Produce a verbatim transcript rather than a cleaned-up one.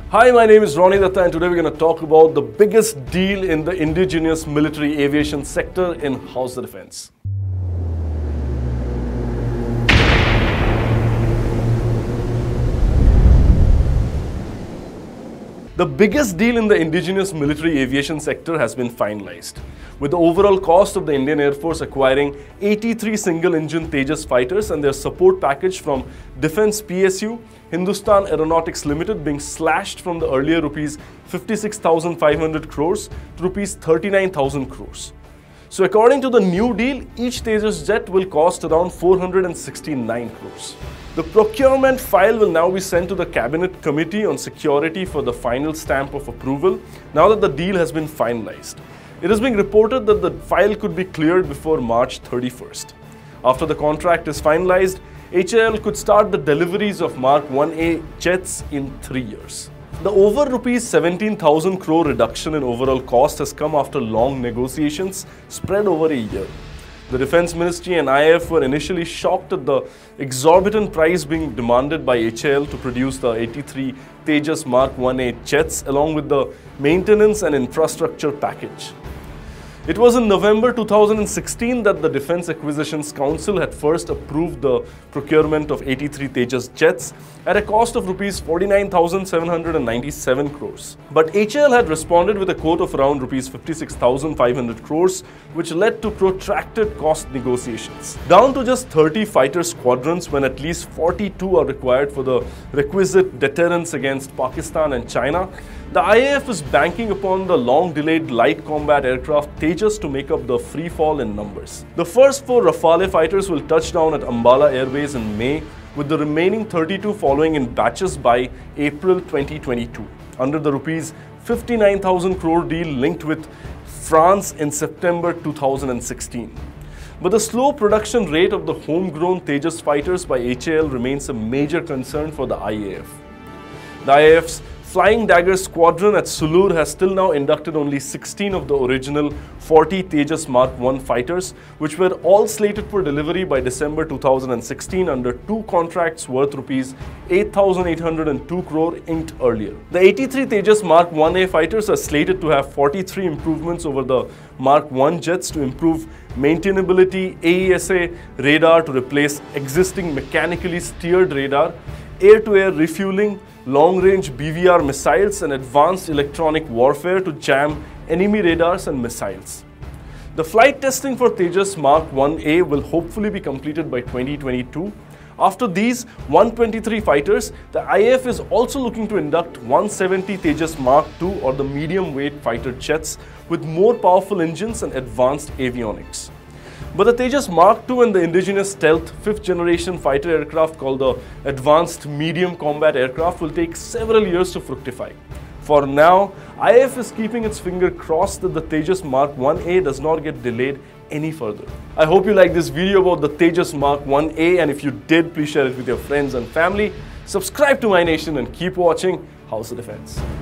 Hi, my name is Ronnie Datta and today we're going to talk about the biggest deal in the indigenous military aviation sector in House of Defense. The biggest deal in the indigenous military aviation sector has been finalized, with the overall cost of the Indian Air Force acquiring eighty-three single-engine Tejas fighters and their support package from Defence P S U Hindustan Aeronautics Limited being slashed from the earlier rupees fifty-six thousand five hundred crores to rupees thirty-nine thousand crores. So according to the new deal, each Tejas jet will cost around four hundred sixty-nine crores. The procurement file will now be sent to the Cabinet Committee on Security for the final stamp of approval now that the deal has been finalized. It is being reported that the file could be cleared before March thirty-first. After the contract is finalized, H A L could start the deliveries of Mark one A jets in three years. The over rupees seventeen thousand crore reduction in overall cost has come after long negotiations spread over a year. The Defence Ministry and I A F were initially shocked at the exorbitant price being demanded by H A L to produce the eighty-three Tejas Mark one A jets along with the maintenance and infrastructure package. It was in November two thousand sixteen that the Defence Acquisitions Council had first approved the procurement of eighty-three Tejas jets at a cost of rupees forty-nine thousand seven hundred ninety-seven crores. But H A L had responded with a quote of around rupees fifty-six thousand five hundred crores, which led to protracted cost negotiations. Down to just thirty fighter squadrons when at least forty-two are required for the requisite deterrence against Pakistan and China, the I A F is banking upon the long-delayed light combat aircraft Tejas to make up the free fall in numbers. The first four Rafale fighters will touch down at Ambala Airbase in May, with the remaining thirty-two following in batches by April twenty twenty-two, under the rupees fifty-nine thousand crore deal linked with France in September two thousand sixteen. But the slow production rate of the homegrown Tejas fighters by H A L remains a major concern for the I A F. The I A F's Flying Dagger Squadron at Sulur has till now inducted only sixteen of the original forty Tejas Mark one fighters, which were all slated for delivery by December two thousand sixteen under two contracts worth rupees eight thousand eight hundred two crore inked earlier. The eighty-three Tejas Mark one A fighters are slated to have forty-three improvements over the Mark one jets to improve maintainability, A E S A radar to replace existing mechanically steered radar, air-to-air refueling, long-range B V R missiles and advanced electronic warfare to jam enemy radars and missiles. The flight testing for Tejas Mark one A will hopefully be completed by twenty twenty-two. After these one hundred twenty-three fighters, the I A F is also looking to induct one hundred seventy Tejas Mark two or the medium-weight fighter jets with more powerful engines and advanced avionics. But the Tejas Mark two and the indigenous stealth fifth generation fighter aircraft called the Advanced Medium Combat Aircraft will take several years to fructify. For now, I A F is keeping its finger crossed that the Tejas Mark one A does not get delayed any further. I hope you liked this video about the Tejas Mark one A, and if you did, please share it with your friends and family. Subscribe to MyNation and keep watching House of Defense.